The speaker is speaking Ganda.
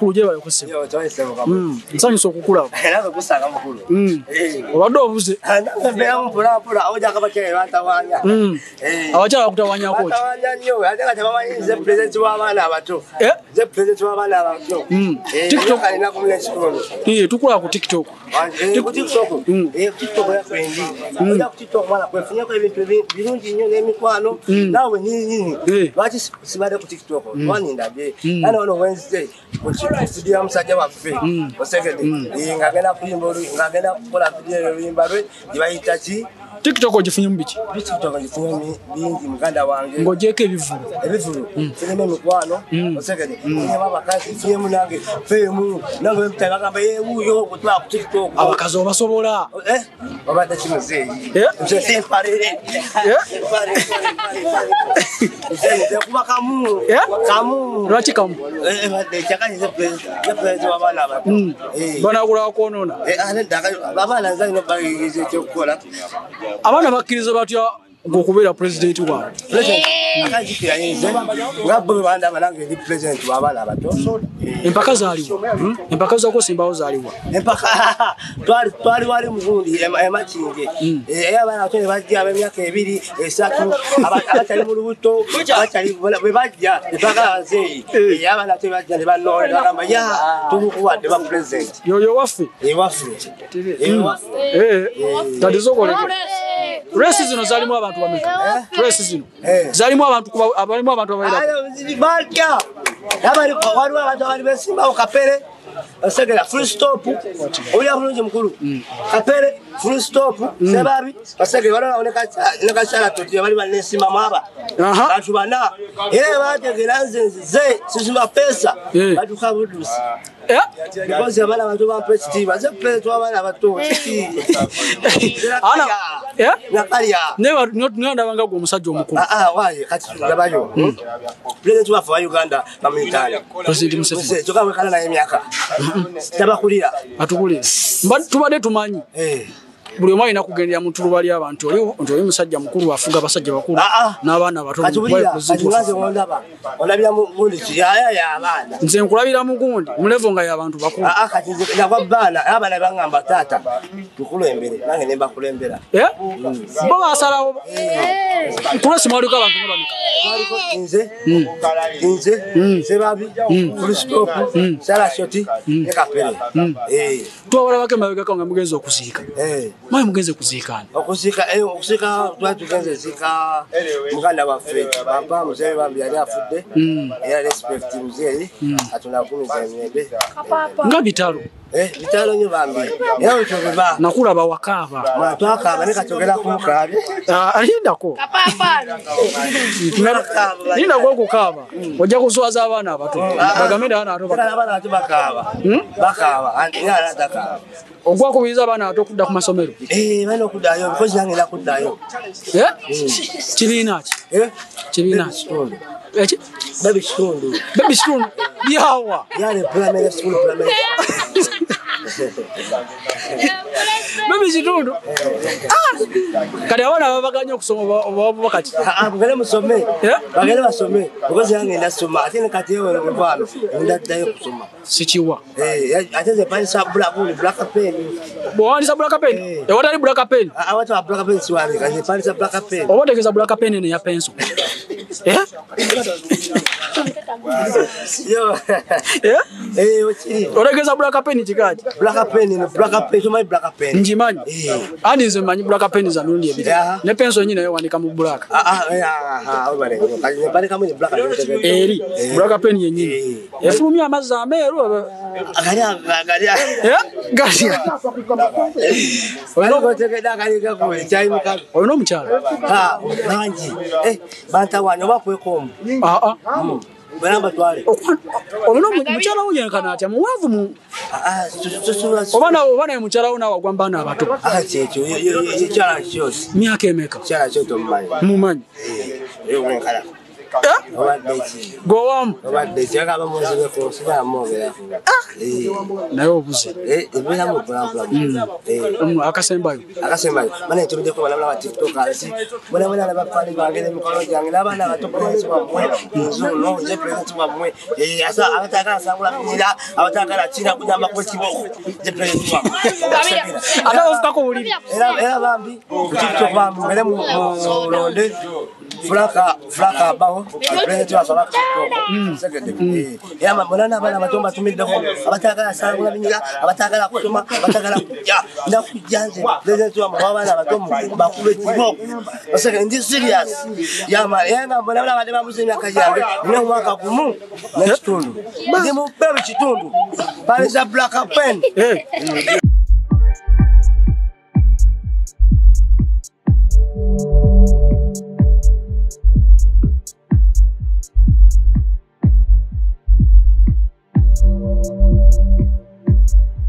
mukulu je bale kusema. Yo choice kwa. Nsanyusa okukulaba. Era kusanga mukulu. Obadde obuze. Ndabera mpula oja kabakere batawanya. Abachala kutawanya ko. Batawanya nnyo ate nga tebamanyize president w'abaana abato. Ze president w'abaana abato. TikTok alina kumule sikolo. Tukula ku TikTok. TikTok. TikTok ya friendly. Oja ku TikTok mwana kwefunya ko ebintu birungi nnyo n'emikwano. Nawe nini. Lwaki sibade ku TikTok? Wani ndabe. Ana ono Wednesday. Studio musajja waffe. Osegede. Ngagenda kuyimba ngagenda kukola video y'oluyimba lwe dibayita ki? TikTok ogifunye mu biki? TikTok ogifunye bingi muganda wange. Ng'ogyeko ebivulu. Ebivulu. Filime mikwano. Osegede. Funye abakazi funye munange. Femu. Nange mutagamba wuyo kutwa ku TikTok. Abakazi obasobola. Babadde kimuzeeyi. Nze simparire. Nze kuba kamu. Kamu. Lwaki kamu? Kyakalize president w'abaana abato. Banagula kwonoona. Abaana nzalina bayigize ekyokukola. Abaana bakkiriza batya ng'okubeera president waabwe? Akazikira yinze nga bo banda banange ndi president w'abaana abato. Empaka zaaliwa. Empaka zako simbawo zaaliwa. Empaka twali wali mugundi emakinge. Abaana abato ne bajja ab'emyaka 2, 3 abatali mu lubuto abatali bwe bajja empaka nzeeyi. Abaana abato bajja ne banoonya bagamba ya tumukuwadde ba president. Yoyo waffe. Waffe. Tadizogoleke. Races zino zalimu abantu bameka. Races zino. Zalimu abantu abalimu abantu abayira. Bajja. Waliwo abantu abali besimbawo Kapere. Osegera full stop. Oya bulungi mukulu. Kapere full stop. Sebabi. Osegera wanaoneka nakashala toti abali banesima mwaba. Bantu bana. Era bategera nze sizima pesa. Baduka budusi. Because abana abantu ba president baze president w'abana abato. Ana nakaliya. Never nganda banga go musajja omukulu. Waye kati ndabayo. President wa Uganda bamitani. President Museveni. Tukawe kana na emyaka. Tabakulira. Atukulira. Tubade tumanyi. Buli omu alina kugendera mu ntuluba ly'abantu oli musajja mukulu afuga abasajja bakulu n'abaana abato. Olabira mugundi y'abaana. Nze nkulabira mugundi mulevo nga y'abantu bakulu. Abaana bangamba taata tukulembere nange ne bakulembera. Bo basalawo. Kulesi mwaliko abantu mulabika. Nze Sebabi Kristo Sala Shoti ne Kapere. Twawala bake mabega nga mugenzi okuziika. Mwaye mugenze kuziikana. Okusika twatugenze zika muganda waffe papa muzee bambi yali afudde. Era respect muzee atunakumiza emyembe. Nga bitalo. Bitalo nyo bambi. Era wetobeba. Nakulaba wakaaba. Mwatwakaaba ne katogera ku mukaabi. Alindako. Linda kwa kukaaba. Ojja kuswaza abaana abato. Bagamira abaana abato. Abaana abato bakaaba. Bakaaba. Anti atakaaba. Ogwa kubiza abaana abato kudda ku masomero. Bano kuddayo because nange nakuddayo. Kibiina ki? Kibiina ki? Baby school. Baby school. Yawa. Yale primary school primary. Baby school. Kali abana babaganya okusoma oba kati. Bagale musome. Bagale basome. Because nange ndasoma. Ate ne kati yewe ngwano. Ndaddayo kusoma. Sikiwa. Ate ze panisa black pen. Bwandisa black pen. Watali black pen. Awatu black pen siwali. Kaje panisa black pen. Obotegeza black pen ne ya pencil. Yo. Ochiri. Oregeza black pen chikaji. Black pen, so my black pen. Njimanyi. Andi nze manyi black pen za nundi ebiri. Ne pencil nyine yo wanika mu black. Obale. Kaje bandika mu black pen. Eri. Black pen yenyini. Efulumya amazza ameeru. Galia. Galia. Oyino gotegeda kalika ku chai mukazi. Oyino mukyala. Banji. Bantawanyo bakwekomu. Banamba twale. Oyino mukyala uyenkana atya muwavu mu. Obana mukyala una wagwamba na abato. Checho yekyala kyose. Myaka emeka. Kyala kyoto mmanyi. Mumanyi. Wenkala. Go on. Naye obuze. Akasembayo. Akasembayo. Mane tubide ko bala bala TikTok asi. Bona bona bapali bangere mikono jange nabana batopolesi bamwe. Nzuno je president bamwe. Asa abataka sangula nyira abataka la chira kujamba ko kiboko. Je president bamwe. Ata ofuka ko uli. Era bambi TikTok bambi ngere mu londe. Flaka bawo. President wa sala TikTok. Secretary. Ya mabona nabana batomba tumide ko abataka sangula nyira abataka la kutuma abataka la ya ndakujanze. President wa mabana batomba bakube kiboko. Basaka ndi serious. Ya ma yenga mbona bala badema muzinya kajange. Ni mwaka kumu. Next tundu. Ndi mu bebe chitundu. Pale za black pen.